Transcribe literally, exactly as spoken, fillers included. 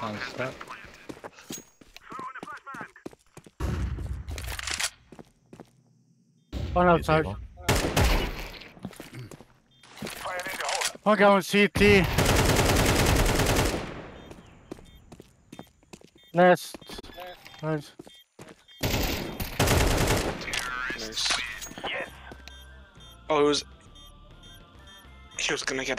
Anceint. One outside. One guy on C T. Nest. Nice. Nice. Oh, it was. He was gonna get